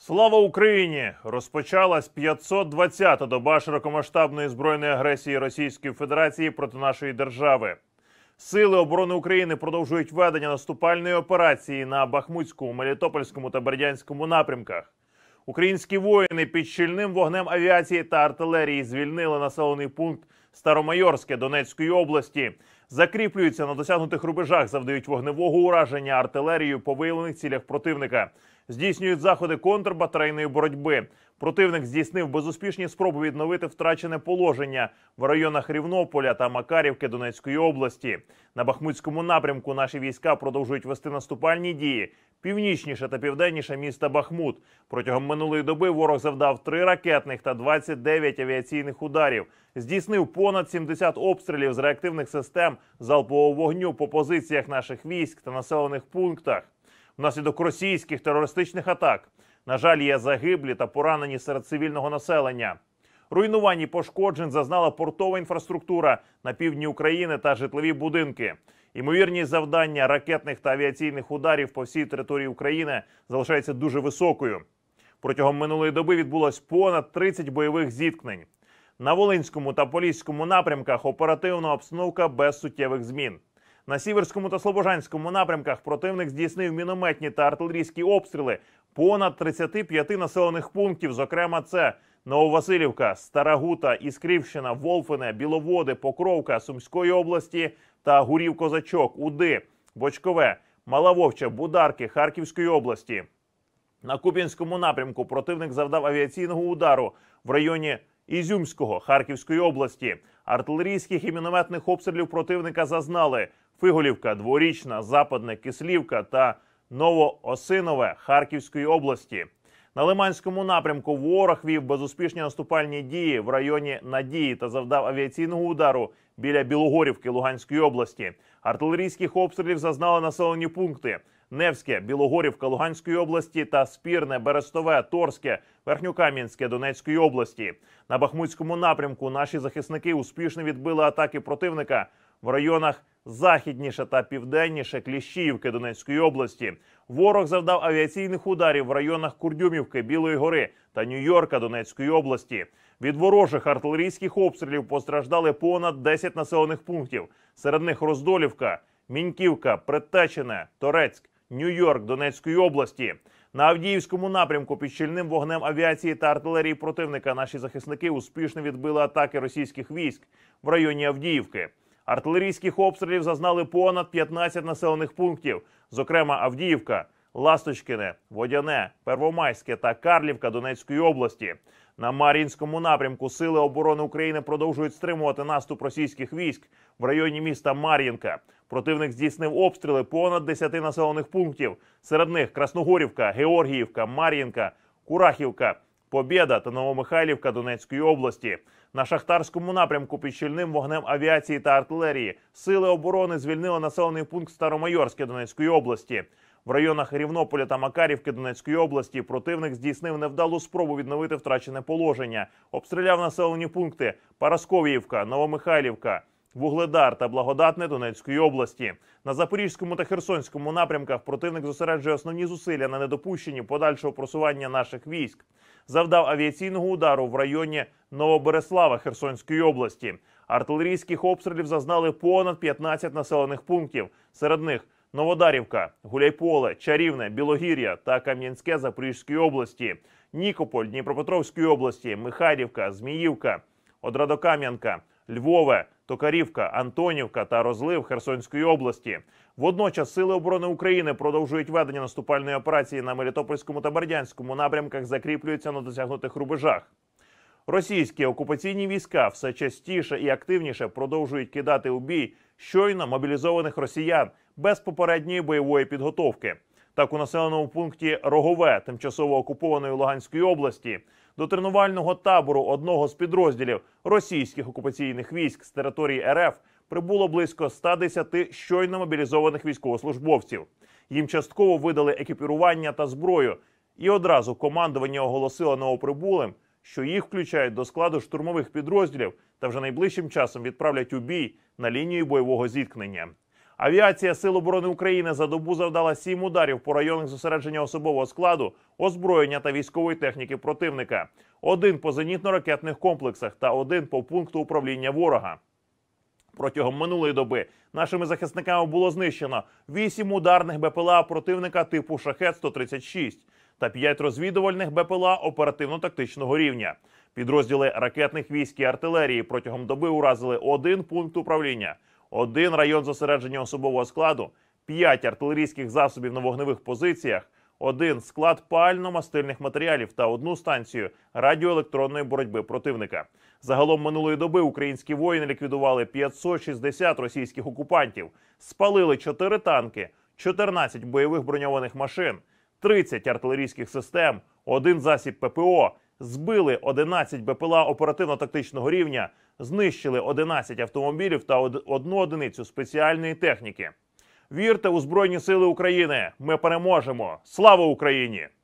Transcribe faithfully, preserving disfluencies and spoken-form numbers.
Слава Україні! Розпочалась п'ятсот двадцята доба широкомасштабної збройної агресії Російської Федерації проти нашої держави. Сили оборони України продовжують ведення наступальної операції на Бахмутському, Мелітопольському та Бердянському напрямках. Українські воїни під щільним вогнем авіації та артилерії звільнили населений пункт Старомайорське Донецької області. Закріплюються на досягнутих рубежах, завдають вогневого ураження артилерією по виявлених цілях противника. Здійснюють заходи контрбатарейної боротьби. Противник здійснив безуспішні спроби відновити втрачене положення в районах Рівнополя та Макарівки Донецької області. На Бахмутському напрямку наші війська продовжують вести наступальні дії північніше та південніше міста Бахмут. Протягом минулої доби ворог завдав три ракетних та двадцять дев'ять авіаційних ударів. Здійснив понад сімдесят обстрілів з реактивних систем залпового вогню по позиціях наших військ та населених пунктах. Внаслідок російських терористичних атак, на жаль, є загиблі та поранені серед цивільного населення. Руйнувань і пошкоджень зазнала портова інфраструктура на півдні України та житлові будинки. Ймовірність завдання ракетних та авіаційних ударів по всій території України залишається дуже високою. Протягом минулої доби відбулось понад тридцять бойових зіткнень. На Волинському та Поліському напрямках оперативна обстановка без суттєвих змін. На Сіверському та Слобожанському напрямках противник здійснив мінометні та артилерійські обстріли понад тридцяти п'яти населених пунктів, зокрема це Нововасилівка, Стара Гута, Іскрівщина, Волфине, Біловоди, Покровка Сумської області та Гурів-Козачок, Уди, Бочкове, Мала Вовча, Бударки Харківської області. На Куп'янському напрямку противник завдав авіаційного удару в районі Ізюмського Харківської області. Артилерійських і мінометних обстрілів противника зазнали Фиголівка, Дворічна, Западне, Кислівка та Новоосинове Харківської області. На Лиманському напрямку ворог вів безуспішні наступальні дії в районі Надії та завдав авіаційного удару біля Білогорівки Луганської області. Артилерійських обстрілів зазнали населені пункти Невське, Білогорівка Луганської області та Спірне, Берестове, Торське, Верхньокам'янське Донецької області. На Бахмутському напрямку наші захисники успішно відбили атаки противника в районах західніше та південніше Кліщіївки Донецької області. Ворог завдав авіаційних ударів в районах Курдюмівки, Білої гори та Нью-Йорка Донецької області. Від ворожих артилерійських обстрілів постраждали понад десять населених пунктів. Серед них Роздолівка, Міньківка, Предтечене, Торецьк, Нью-Йорк Донецької області. На Авдіївському напрямку під щільним вогнем авіації та артилерії противника наші захисники успішно відбили атаки російських військ в районі Авдіївки. Артилерійських обстрілів зазнали понад п'ятнадцять населених пунктів, зокрема Авдіївка, Ласточкине, Водяне, Первомайське та Карлівка Донецької області. На Мар'їнському напрямку Сили оборони України продовжують стримувати наступ російських військ в районі міста Мар'їнка. Противник здійснив обстріли понад десяти населених пунктів. Серед них Красногорівка, Георгіївка, Мар'їнка, Курахівка, Побєда та Новомихайлівка Донецької області. На Шахтарському напрямку під щільним вогнем авіації та артилерії Сили оборони звільнили населений пункт Старомайорське Донецької області. В районах Рівнополя та Макарівки Донецької області противник здійснив невдалу спробу відновити втрачене положення. Обстріляв населені пункти Парасковіївка, Новомихайлівка, Вугледар та Благодатне Донецької області. На Запорізькому та Херсонському напрямках противник зосереджує основні зусилля на недопущенні подальшого просування наших військ. Завдав авіаційного удару в районі Новобереслава Херсонської області. Артилерійських обстрілів зазнали понад п'ятнадцять населених пунктів. Серед них Новодарівка, Гуляйполе, Чарівне, Білогір'я та Кам'янське Запорізької області, Нікополь Дніпропетровської області, Михайлівка, Зміївка, Одрадокам'янка, Львове, Токарівка, Антонівка та Розлив Херсонської області. Водночас Сили оборони України продовжують ведення наступальної операції на Мелітопольському та Бердянському напрямках, закріплюються на досягнутих рубежах. Російські окупаційні війська все частіше і активніше продовжують кидати у бій щойно мобілізованих росіян без попередньої бойової підготовки. Так, у населеному пункті Рогове, тимчасово окупованої Луганської області, до тренувального табору одного з підрозділів російських окупаційних військ з території РФ прибуло близько ста десяти щойно мобілізованих військовослужбовців. Їм частково видали екіпірування та зброю, і одразу командування оголосило новоприбулим, що їх включають до складу штурмових підрозділів та вже найближчим часом відправлять у бій на лінію бойового зіткнення. Авіація Сил оборони України за добу завдала сім ударів по районах зосередження особового складу, озброєння та військової техніки противника, один по зенітно-ракетних комплексах та один по пункту управління ворога. Протягом минулої доби нашими захисниками було знищено вісім ударних БПЛА противника типу «Шахед сто тридцять шість» та п'ять розвідувальних БПЛА оперативно-тактичного рівня. Підрозділи ракетних військ і артилерії протягом доби уразили один пункт управління, один район зосередження особового складу, п'ять артилерійських засобів на вогневих позиціях, один склад пально-мастильних матеріалів та одну станцію радіоелектронної боротьби противника. Загалом минулої доби українські воїни ліквідували п'ятсот шістдесят російських окупантів, спалили чотири танки, чотирнадцять бойових броньованих машин, тридцять артилерійських систем, один засіб ППО, збили одинадцять БПЛА оперативно-тактичного рівня, знищили одинадцять автомобілів та одну одиницю спеціальної техніки. Вірте у Збройні Сили України! Ми переможемо! Слава Україні!